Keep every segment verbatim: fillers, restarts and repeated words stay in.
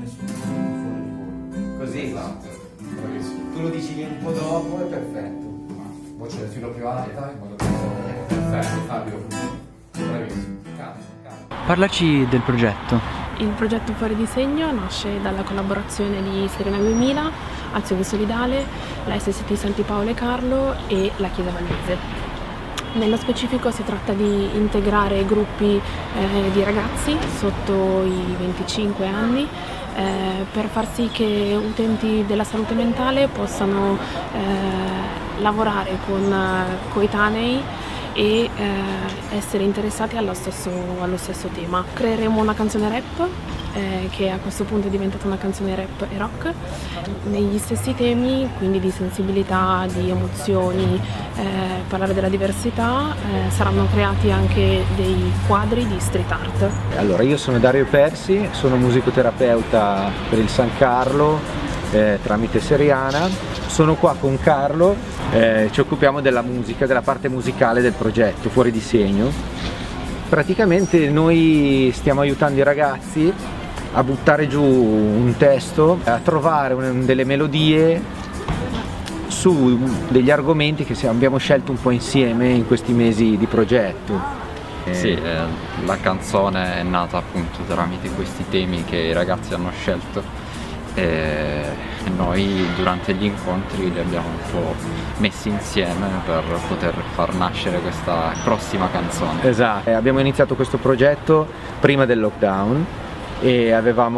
nessuno fuori. Così? Esatto, bravissimo. Tu lo dici un po' dopo, è perfetto. Voce del filo più alta, in modo che perfetto, Fabio. Bravissimo. Cambia, cambia. Parlaci del progetto. Il progetto Fuori di Segno nasce dalla collaborazione di Serena duemila, Azione Solidale, la S S T Santi Paolo e Carlo e la Chiesa Valdese. Nello specifico si tratta di integrare gruppi eh, di ragazzi sotto i venticinque anni eh, per far sì che utenti della salute mentale possano eh, lavorare con coetanei e eh, essere interessati allo stesso, allo stesso tema. Creeremo una canzone rap eh, che a questo punto è diventata una canzone rap e rock negli stessi temi, quindi di sensibilità, di emozioni, eh, parlare della diversità. Eh, saranno creati anche dei quadri di street art. Allora, io sono Dario Persi, sono musicoterapeuta per il San Carlo eh, tramite Seriana. Sono qua con Carlo, eh, ci occupiamo della musica, della parte musicale del progetto Fuori di Segno. Praticamente noi stiamo aiutando i ragazzi a buttare giù un testo, a trovare un, delle melodie su degli argomenti che abbiamo scelto un po' insieme in questi mesi di progetto. Sì, eh, la canzone è nata appunto tramite questi temi che i ragazzi hanno scelto. E noi durante gli incontri li abbiamo un po' messi insieme per poter far nascere questa prossima canzone. Esatto, abbiamo iniziato questo progetto prima del lockdown e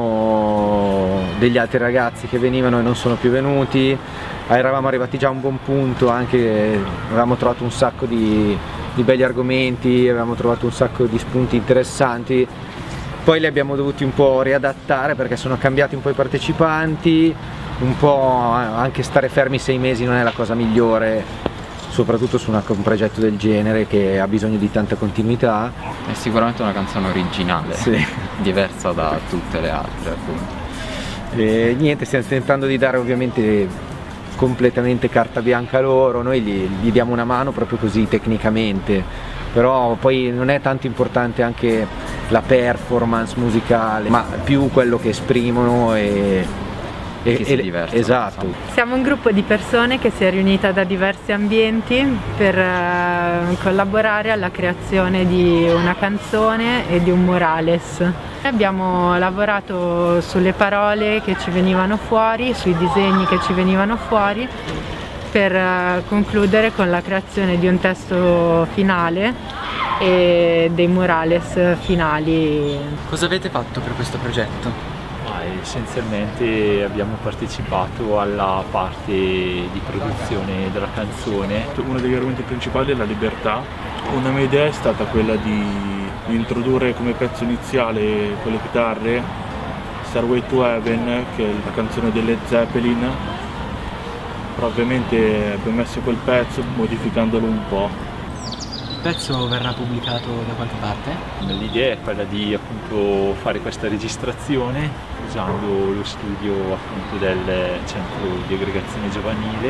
avevamo degli altri ragazzi che venivano e non sono più venuti, eravamo arrivati già a un buon punto, anche avevamo trovato un sacco di, di belli argomenti, avevamo trovato un sacco di spunti interessanti. Poi li abbiamo dovuti un po' riadattare perché sono cambiati un po' i partecipanti, un po' anche stare fermi sei mesi non è la cosa migliore, soprattutto su una, un progetto del genere che ha bisogno di tanta continuità. È sicuramente una canzone originale, sì, diversa da tutte le altre appunto. E niente, stiamo tentando di dare ovviamente completamente carta bianca a loro, noi gli, gli diamo una mano proprio così tecnicamente, però poi non è tanto importante anche la performance musicale, ma più quello che esprimono e, e e che si divertono. Esatto. Insomma. Siamo un gruppo di persone che si è riunita da diversi ambienti per uh, collaborare alla creazione di una canzone e di un murales. Abbiamo lavorato sulle parole che ci venivano fuori, sui disegni che ci venivano fuori, per uh, concludere con la creazione di un testo finale e dei murales finali. Cosa avete fatto per questo progetto? Ma essenzialmente abbiamo partecipato alla parte di produzione della canzone. Uno degli argomenti principali è la libertà. Una mia idea è stata quella di, di introdurre come pezzo iniziale con le chitarre Stairway to Heaven, che è la canzone delle Led Zeppelin, però ovviamente abbiamo messo quel pezzo modificandolo un po'. Il pezzo verrà pubblicato da qualche parte? L'idea è quella di appunto fare questa registrazione usando lo studio appunto del centro di aggregazione giovanile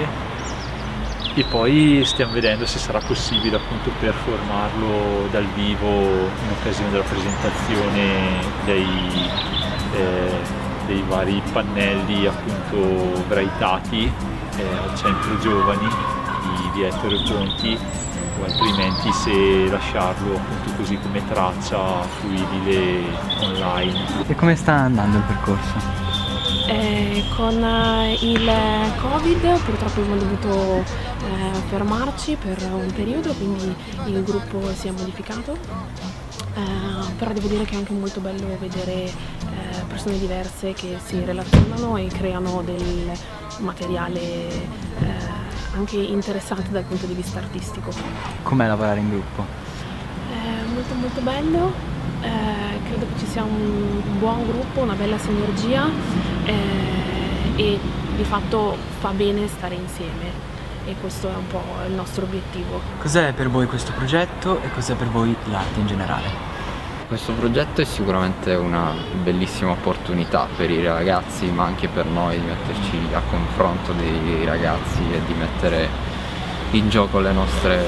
e poi stiamo vedendo se sarà possibile appunto performarlo dal vivo in occasione della presentazione dei, eh, dei vari pannelli appunto braitati eh, al centro giovani di Via Ettore Ponti, o altrimenti se lasciarlo appunto così come traccia fruibile online. E come sta andando il percorso? Eh, con il Covid purtroppo abbiamo dovuto eh, fermarci per un periodo, quindi il gruppo si è modificato, eh, però devo dire che è anche molto bello vedere eh, persone diverse che si relazionano e creano del materiale eh, anche interessante dal punto di vista artistico. Com'è lavorare in gruppo? È molto molto bello, eh, credo che ci sia un buon gruppo, una bella sinergia eh, e di fatto fa bene stare insieme e questo è un po' il nostro obiettivo. Cos'è per voi questo progetto e cos'è per voi l'arte in generale? Questo progetto è sicuramente una bellissima opportunità per i ragazzi, ma anche per noi di metterci a confronto dei ragazzi e di mettere in gioco le nostre,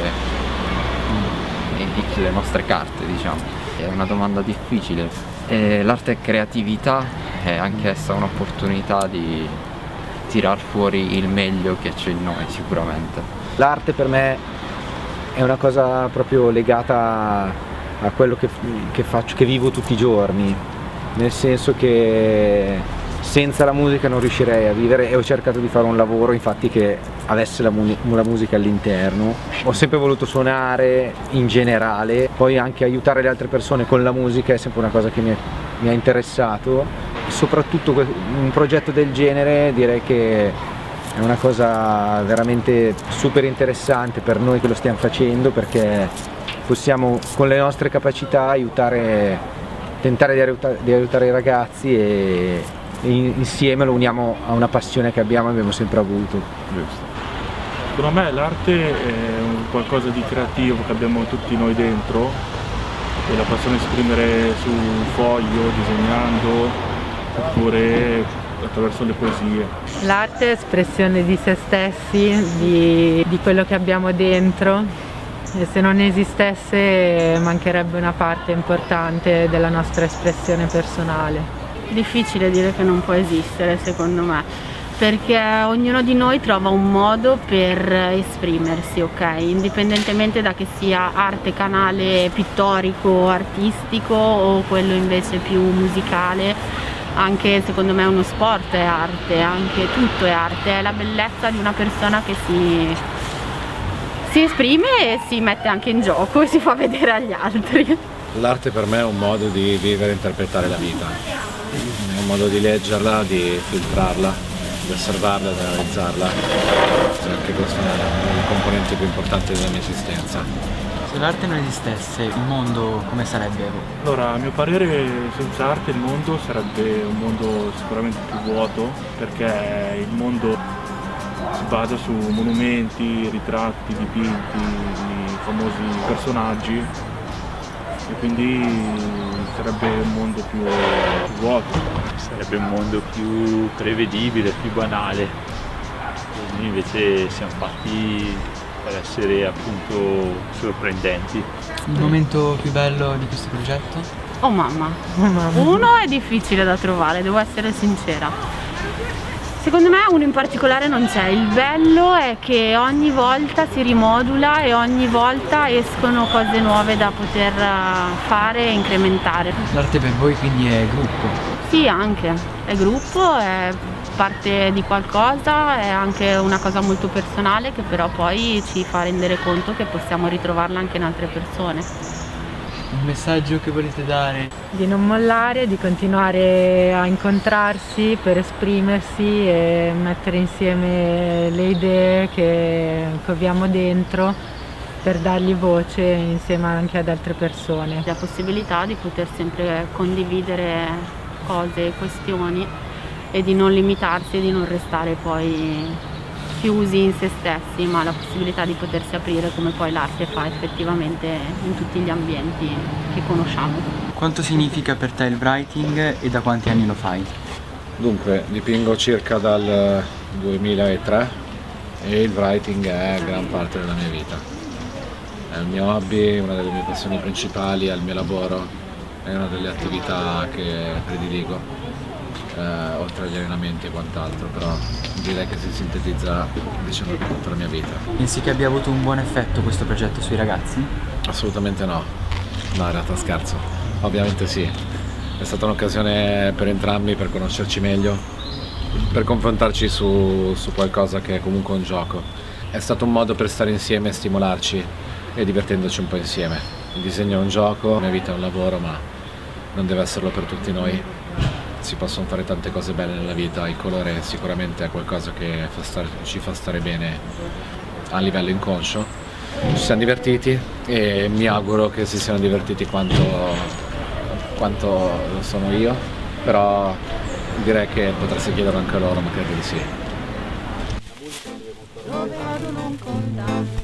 le nostre carte, diciamo. È una domanda difficile. L'arte è creatività è anch'essa un'opportunità di tirar fuori il meglio che c'è in noi sicuramente. L'arte per me è una cosa proprio legata a quello che, che faccio, che vivo tutti i giorni, nel senso che senza la musica non riuscirei a vivere, e ho cercato di fare un lavoro infatti che avesse la, mu la musica all'interno. Ho sempre voluto suonare in generale, poi anche aiutare le altre persone con la musica è sempre una cosa che mi, è, mi ha interessato. Soprattutto un progetto del genere direi che è una cosa veramente super interessante per noi che lo stiamo facendo, perché possiamo con le nostre capacità aiutare, tentare di aiutare, di aiutare i ragazzi, e insieme lo uniamo a una passione che abbiamo e abbiamo sempre avuto. Giusto. Secondo me l'arte è un qualcosa di creativo che abbiamo tutti noi dentro, e la possiamo esprimere su un foglio, disegnando, oppure attraverso le poesie. L'arte è espressione di se stessi, di, di quello che abbiamo dentro, e se non esistesse mancherebbe una parte importante della nostra espressione personale. Difficile dire che non può esistere, secondo me, perché ognuno di noi trova un modo per esprimersi, ok? Indipendentemente da che sia arte canale pittorico, artistico, o quello invece più musicale. Anche secondo me uno sport è arte, anche tutto è arte, è la bellezza di una persona che si, si esprime e si mette anche in gioco e si fa vedere agli altri. L'arte per me è un modo di vivere e interpretare la vita, è un modo di leggerla, di filtrarla, di osservarla, di analizzarla, e anche questa è una delle componenti più importanti della mia esistenza. Se l'arte non esistesse, il mondo come sarebbe? Allora, a mio parere, senza arte il mondo sarebbe un mondo sicuramente più vuoto, perché il mondo si basa su monumenti, ritratti, dipinti di famosi personaggi, e quindi sarebbe un mondo più vuoto. Sarebbe un mondo più prevedibile, più banale. Noi invece siamo fatti per essere appunto sorprendenti. Il momento più bello di questo progetto? Oh mamma, Oh, mamma. uno è difficile da trovare, devo essere sincera. Secondo me uno in particolare non c'è, il bello è che ogni volta si rimodula e ogni volta escono cose nuove da poter fare e incrementare. L'arte per voi quindi è gruppo? Sì, anche, è gruppo, è parte di qualcosa, è anche una cosa molto personale che però poi ci fa rendere conto che possiamo ritrovarla anche in altre persone. Un messaggio che volete dare? Di non mollare, di continuare a incontrarsi per esprimersi e mettere insieme le idee che abbiamo dentro per dargli voce insieme anche ad altre persone. La possibilità di poter sempre condividere cose, questioni, e di non limitarsi e di non restare poi chiusi in se stessi, ma la possibilità di potersi aprire come poi l'arte fa effettivamente in tutti gli ambienti che conosciamo. Quanto significa per te il writing e da quanti anni lo fai? Dunque, dipingo circa dal duemilatré e il writing è gran parte della mia vita. È il mio hobby, una delle mie passioni principali, è il mio lavoro, è una delle attività che prediligo. Eh, oltre agli allenamenti e quant'altro, però direi che si sintetizza diciamo per tutta la mia vita. Pensi che abbia avuto un buon effetto questo progetto sui ragazzi? Assolutamente no, no in realtà scherzo, ovviamente sì, è stata un'occasione per entrambi per conoscerci meglio, per confrontarci su, su qualcosa che è comunque un gioco. È stato un modo per stare insieme e stimolarci e divertendoci un po' insieme. Il disegno è un gioco, la mia vita è un lavoro, ma non deve esserlo per tutti noi. Si possono fare tante cose belle nella vita, il colore sicuramente è qualcosa che fa stare, ci fa stare bene a livello inconscio. Ci siamo divertiti e mi auguro che si siano divertiti quanto, quanto lo sono io, però direi che potreste chiederlo anche loro, ma credo di sì.